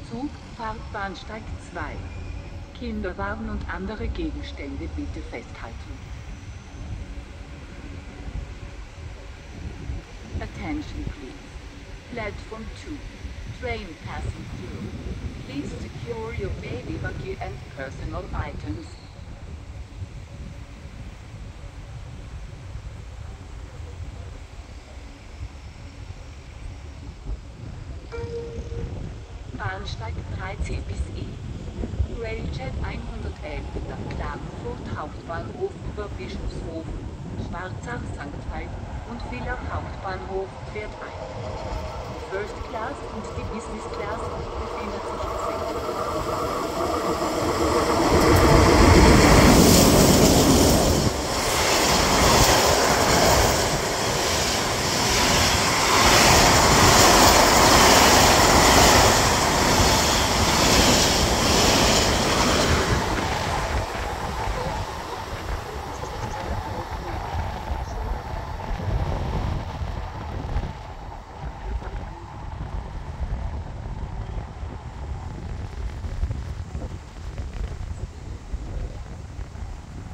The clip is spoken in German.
Zug fahrt Bahnsteig 2. Kinderwagen und andere Gegenstände bitte festhalten. Attention please. Platform 2. Train passing through. Please secure your baby buggy and personal items. Bahnsteig 13 bis E. Railjet 111 nach Klagenfurt Hauptbahnhof über Bischofshofen, Schwarzach St. Veit und Villach Hauptbahnhof fährt ein. Die First Class und die Business